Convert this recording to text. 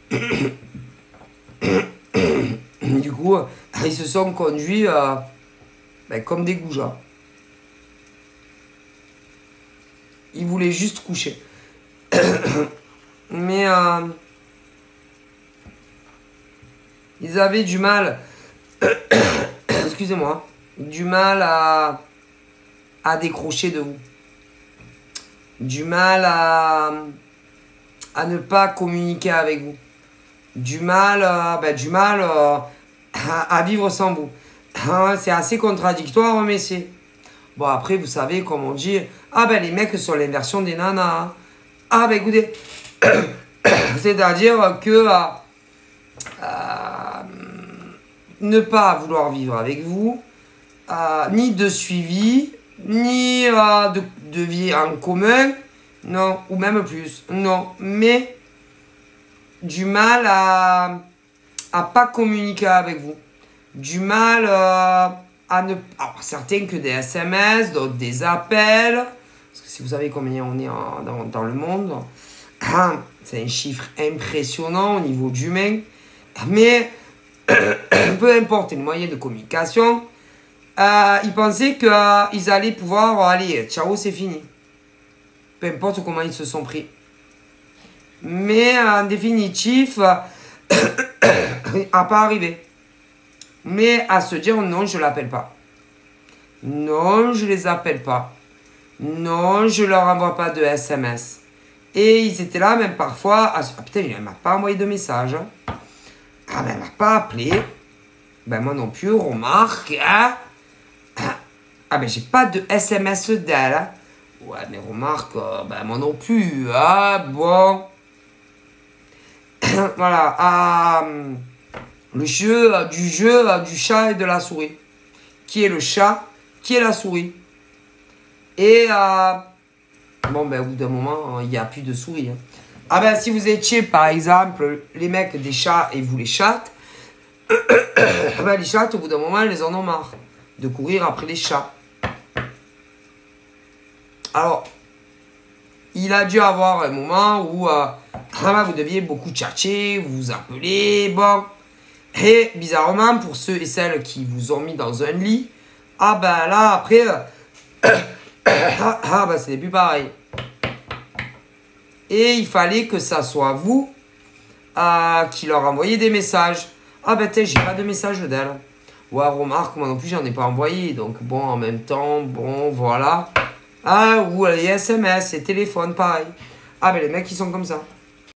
Du coup, ils se sont conduits ben, comme des goujats. Ils voulaient juste coucher. Mais ils avaient du mal, excusez-moi, du mal à décrocher de vous. Du mal à ne pas communiquer avec vous. Du mal à vivre sans vous. C'est assez contradictoire, mais c'est... Bon, après, vous savez, comme on dit, ah ben les mecs sont l'inversion des nanas. Ah ben écoutez, c'est-à-dire que ne pas vouloir vivre avec vous, ni de suivi, ni de vie en commun, non, ou même plus, non, mais du mal à pas communiquer avec vous, du mal à ne... Alors, certains que des SMS, d'autres des appels, parce que si vous savez combien on est dans le monde, c'est un chiffre impressionnant au niveau d'humain, mais peu importe les moyens de communication, ils pensaient qu'ils allaient pouvoir, allez, ciao, c'est fini. Peu importe comment ils se sont pris. Mais en définitif, à pas arriver. Mais à se dire non, je ne l'appelle pas. Non, je ne les appelle pas. Non, je ne leur envoie pas de SMS. Et ils étaient là même parfois. Ah putain, il ne m'a pas envoyé de message. Ah ben, elle ne m'a pas appelé. Ben moi non plus, remarque. Hein? Ah ben, j'ai pas de SMS d'elle. Hein? Ouais, mais remarque, ben moi non plus. Ah bon. Voilà. Le jeu du chat et de la souris. Qui est le chat? Qui est la souris? Et bon, ben, au bout d'un moment, il n'y a plus de souris. Hein. Ah ben, si vous étiez, par exemple, les mecs des chats et vous les chattes, ben, les chattes, au bout d'un moment, elles en ont marre de courir après les chats. Alors, il a dû avoir un moment où vous deviez beaucoup tchatcher, vous vous appelez, bon. Et bizarrement, pour ceux et celles qui vous ont mis dans un lit, ah ben là, après, ben c'est plus pareil. Et il fallait que ça soit vous qui leur envoyez des messages. Ah ben j'ai pas de message d'elle. Ouais, remarque, moi non plus, j'en ai pas envoyé. Donc bon, en même temps, bon, voilà. Ah, ou les SMS, les téléphones, pareil. Ah ben les mecs, ils sont comme ça.